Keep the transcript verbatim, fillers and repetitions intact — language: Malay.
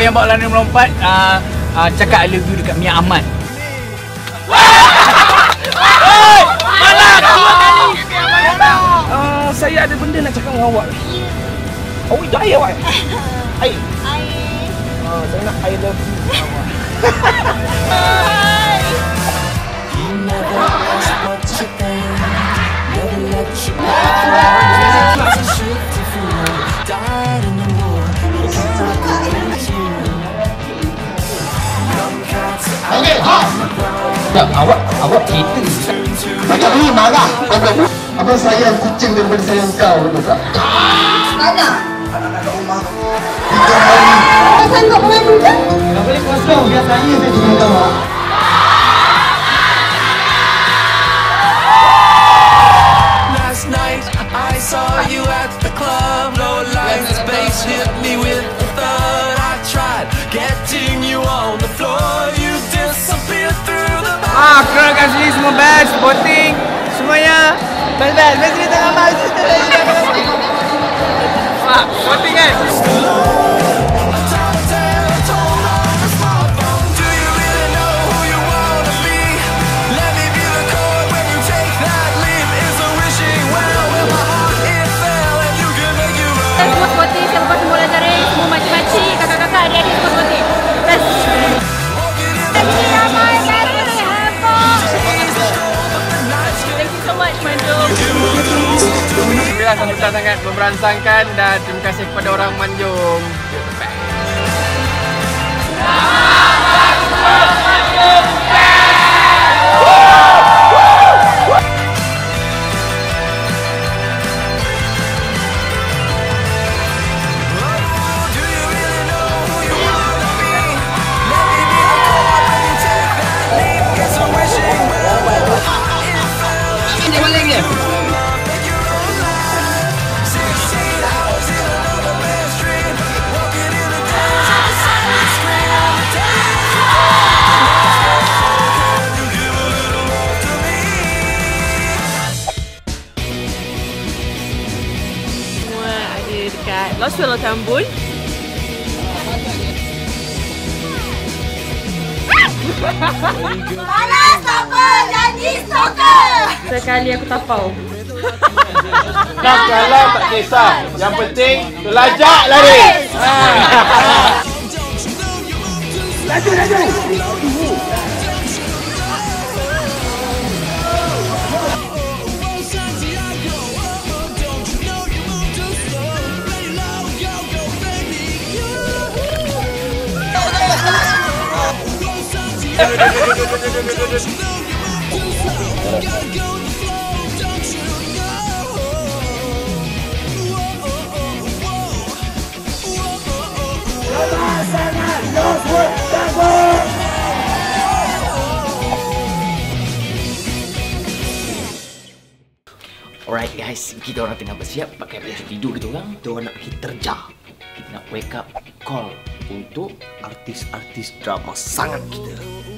yang bawa lari melompat uh, uh, cakap I love you dekat Mia Ahmad. Hei! Malah dua kali. Uh, saya ada benda nak cakap dengan awak. Awak itu ayah awak? Ayah? Ayah. Uh, saya nak I love you dengan awak. Okey, ha. Ya, awak awak kita. Macam ni marah. Apa sayang kucing daripada sayang kau tu tak? Mana? Anak-anak kat rumah. Kau sanggup mengadu tak? Tak boleh kosong, biar saya saya jaga kau. Last night I saw you at the club. No lights, bass hit me with the thud. I tried getting you on the floor. You disappeared through the bar. Ah, korang kat sini semua best, voting semuanya. Best best, best ni tengah best. Ah, voting kan? Sambutan sangat memberansangkan dan terima kasih kepada orang Manjung. Dekat Lost Fellow Tambun. Panas apa? Jadi soccer! Sekali aku tapau. Nak kalau tak kisah. Yang penting telajak lari. Laju laju. Alright guys, kita orang tengah bersiap pakai baju tidur kita orang. Kita orang nak pergi terja. Kita nak wake up call untuk artis-artis drama sangat kita.